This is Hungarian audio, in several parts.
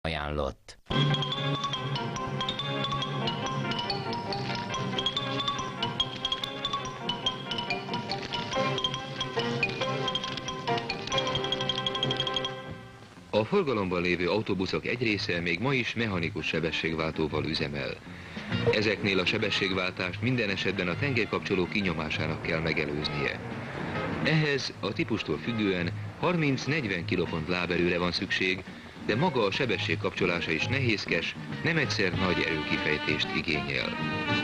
ajánlott. A forgalomban lévő autóbuszok egy része még ma is mechanikus sebességváltóval üzemel. Ezeknél a sebességváltást minden esetben a tengerkapcsoló kinyomásának kell megelőznie. Ehhez a típustól függően 30-40 kP láberőre van szükség, de maga a sebesség kapcsolása is nehézkes, nem egyszer nagy erőkifejtést igényel.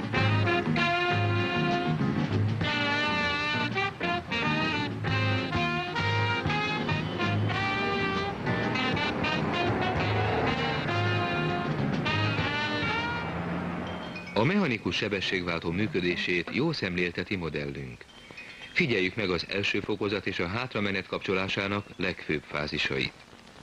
A mechanikus sebességváltó működését jól szemlélteti modellünk. Figyeljük meg az első fokozat és a hátramenet kapcsolásának legfőbb fázisait.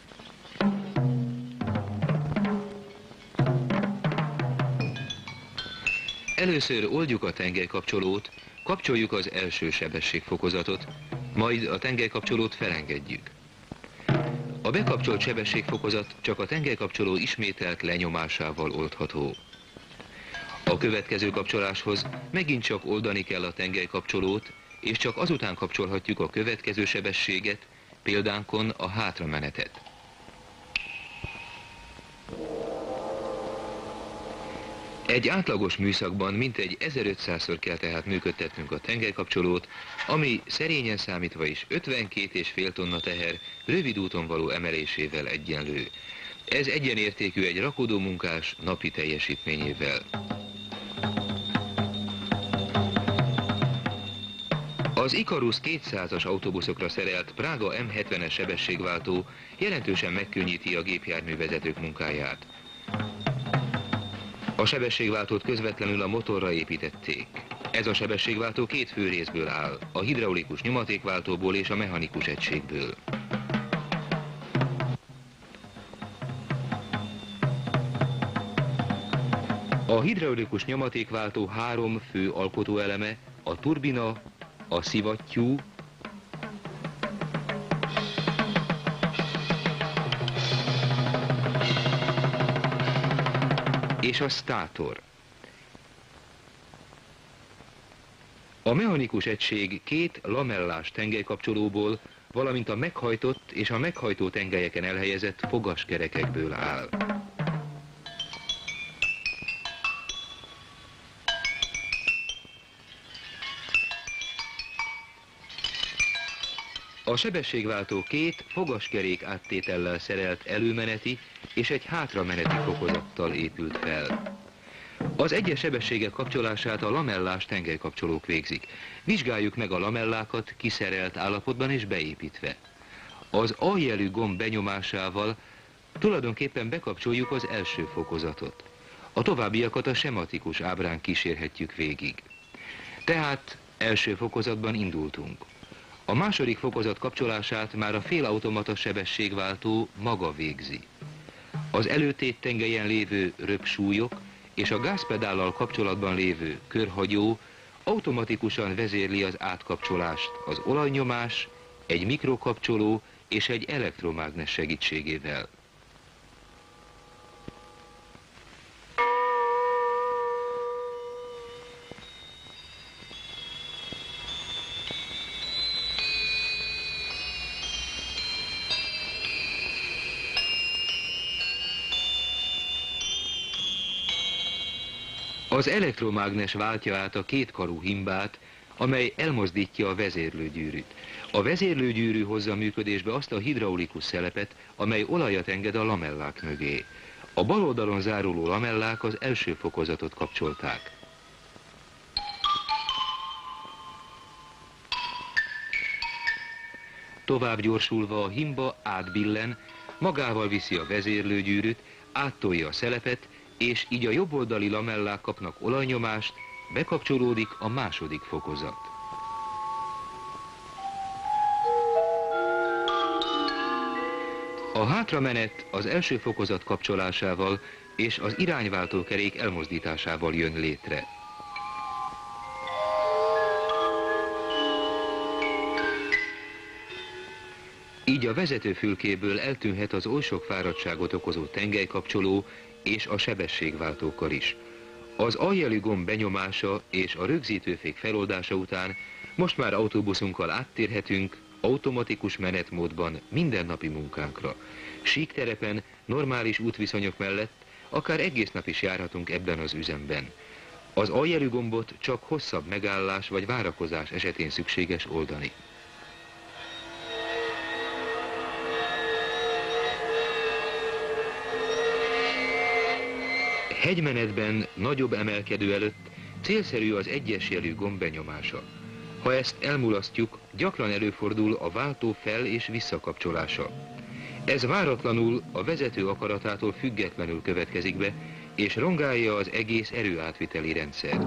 Először oldjuk a tengelykapcsolót, kapcsoljuk az első sebességfokozatot, majd a tengelykapcsolót felengedjük. A bekapcsolt sebességfokozat csak a tengelykapcsoló ismételt lenyomásával oldható. A következő kapcsoláshoz megint csak oldani kell a tengelykapcsolót, és csak azután kapcsolhatjuk a következő sebességet, példánkon a hátramenetet. Egy átlagos műszakban mintegy 1500-szor kell tehát működtetnünk a tengelykapcsolót, ami szerényen számítva is 52,5 tonna teher rövid úton való emelésével egyenlő. Ez egyenértékű egy rakodómunkás napi teljesítményével. Az Ikarus 200-as autóbuszokra szerelt Prága M70-es sebességváltó jelentősen megkönnyíti a gépjárművezetők munkáját. A sebességváltót közvetlenül a motorra építették. Ez a sebességváltó két fő részből áll, a hidraulikus nyomatékváltóból és a mechanikus egységből. A hidraulikus nyomatékváltó három fő alkotóeleme, a turbina, a szivattyú és a státor. A mechanikus egység két lamellás tengelykapcsolóból, valamint a meghajtott és a meghajtó tengelyeken elhelyezett fogaskerekekből áll. A sebességváltó két fogaskerék áttétellel szerelt előmeneti és egy hátrameneti fokozattal épült fel. Az egyes sebességek kapcsolását a lamellás tengelykapcsolók végzik. Vizsgáljuk meg a lamellákat kiszerelt állapotban és beépítve. Az A-jelű gomb benyomásával tulajdonképpen bekapcsoljuk az első fokozatot. A továbbiakat a sematikus ábrán kísérhetjük végig. Tehát első fokozatban indultunk. A második fokozat kapcsolását már a félautomata sebességváltó maga végzi. Az előtéttengelyen lévő röpsúlyok és a gázpedállal kapcsolatban lévő körhagyó automatikusan vezérli az átkapcsolást az olajnyomás, egy mikrokapcsoló és egy elektromágnes segítségével. Az elektromágnes váltja át a kétkarú himbát, amely elmozdítja a vezérlőgyűrűt. A vezérlőgyűrű hozza működésbe azt a hidraulikus szelepet, amely olajat enged a lamellák mögé. A bal oldalon záruló lamellák az első fokozatot kapcsolták. Tovább gyorsulva a himba átbillen, magával viszi a vezérlőgyűrűt, áttolja a szelepet, és így a jobboldali lamellák kapnak olajnyomást, bekapcsolódik a második fokozat. A hátramenet az első fokozat kapcsolásával és az irányváltókerék elmozdításával jön létre. Így a vezetőfülkéből eltűnhet az oly sok fáradtságot okozó tengelykapcsoló és a sebességváltókar is. Az aljelű gomb benyomása és a rögzítőfék feloldása után most már autóbuszunkkal áttérhetünk automatikus menetmódban mindennapi munkánkra. Síkterepen, normális útviszonyok mellett akár egész nap is járhatunk ebben az üzemben. Az aljelű gombot csak hosszabb megállás vagy várakozás esetén szükséges oldani. Hegymenetben, nagyobb emelkedő előtt célszerű az egyes jelű gomb benyomása. Ha ezt elmulasztjuk, gyakran előfordul a váltó fel- és visszakapcsolása. Ez váratlanul a vezető akaratától függetlenül következik be, és rongálja az egész erőátviteli rendszer.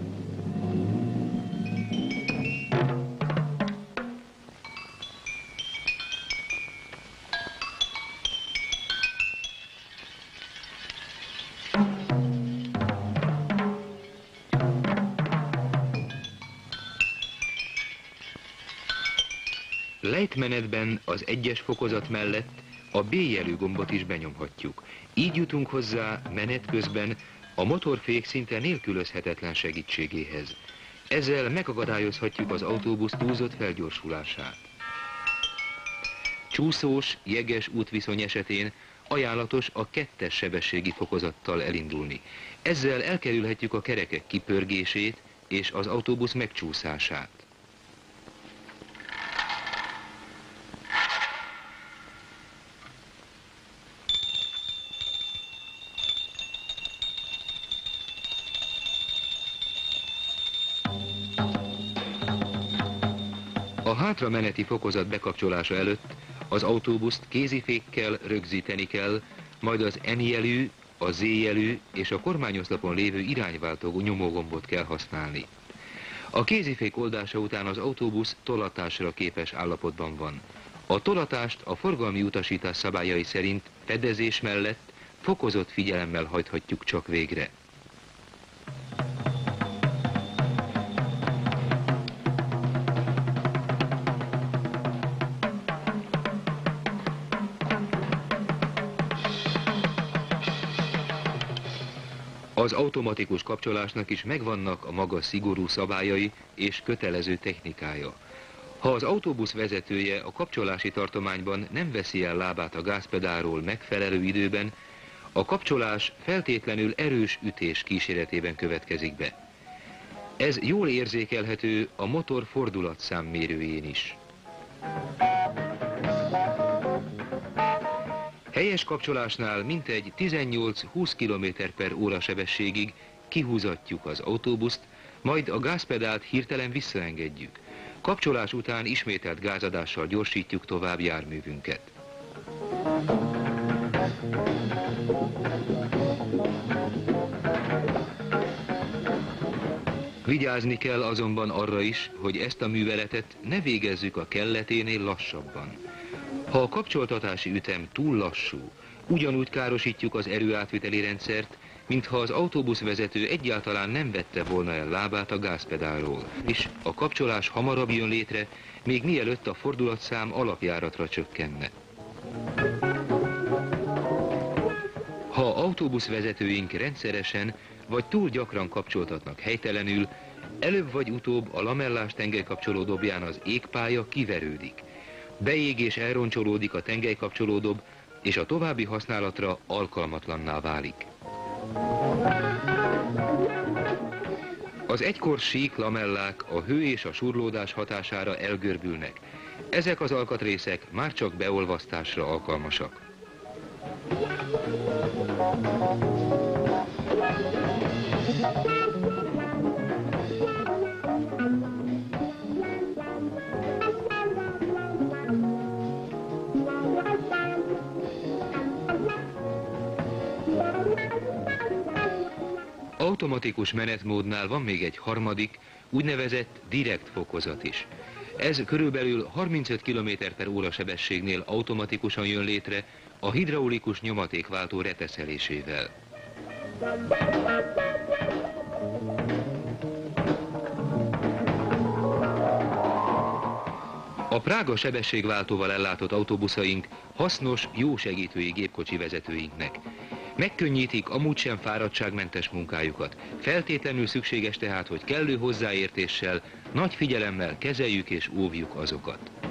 Lejtmenetben az egyes fokozat mellett a B jelű gombot is benyomhatjuk. Így jutunk hozzá menet közben a motorfék szinte nélkülözhetetlen segítségéhez. Ezzel megakadályozhatjuk az autóbusz túlzott felgyorsulását. Csúszós, jeges útviszony esetén ajánlatos a 2. sebességi fokozattal elindulni. Ezzel elkerülhetjük a kerekek kipörgését és az autóbusz megcsúszását. A hátrameneti fokozat bekapcsolása előtt az autóbuszt kézifékkel rögzíteni kell, majd az N jelű, a Z jelű és a kormányoszlopon lévő irányváltó nyomógombot kell használni. A kézifék oldása után az autóbusz tolatásra képes állapotban van. A tolatást a forgalmi utasítás szabályai szerint fedezés mellett fokozott figyelemmel hajthatjuk csak végre. Az automatikus kapcsolásnak is megvannak a maga szigorú szabályai és kötelező technikája. Ha az autóbusz vezetője a kapcsolási tartományban nem veszi el lábát a gázpedálról megfelelő időben, a kapcsolás feltétlenül erős ütés kíséretében következik be. Ez jól érzékelhető a motor fordulatszámmérőjén is. Helyes kapcsolásnál mintegy 18-20 km/h sebességig kihúzatjuk az autóbuszt, majd a gázpedált hirtelen visszaengedjük. Kapcsolás után ismételt gázadással gyorsítjuk tovább járművünket. Vigyázni kell azonban arra is, hogy ezt a műveletet ne végezzük a kelleténél lassabban. Ha a kapcsoltatási ütem túl lassú, ugyanúgy károsítjuk az erőátviteli rendszert, mintha az autóbuszvezető egyáltalán nem vette volna el lábát a gázpedálról, és a kapcsolás hamarabb jön létre, még mielőtt a fordulatszám alapjáratra csökkenne. Ha autóbuszvezetőink rendszeresen vagy túl gyakran kapcsoltatnak helytelenül, előbb vagy utóbb a lamellás tengelykapcsoló dobján az égpálya kiverődik. Beég és elroncsolódik a tengelykapcsolódob, és a további használatra alkalmatlanná válik. Az egykor sík lamellák a hő és a surlódás hatására elgörbülnek. Ezek az alkatrészek már csak beolvasztásra alkalmasak. Automatikus menetmódnál van még egy harmadik, úgynevezett direkt fokozat is. Ez körülbelül 35 km/h sebességnél automatikusan jön létre a hidraulikus nyomatékváltó reteszelésével. A Prága sebességváltóval ellátott autóbuszaink hasznos, jó segítői gépkocsi vezetőinknek. Megkönnyítik amúgy sem fáradtságmentes munkájukat. Feltétlenül szükséges tehát, hogy kellő hozzáértéssel, nagy figyelemmel kezeljük és óvjuk azokat.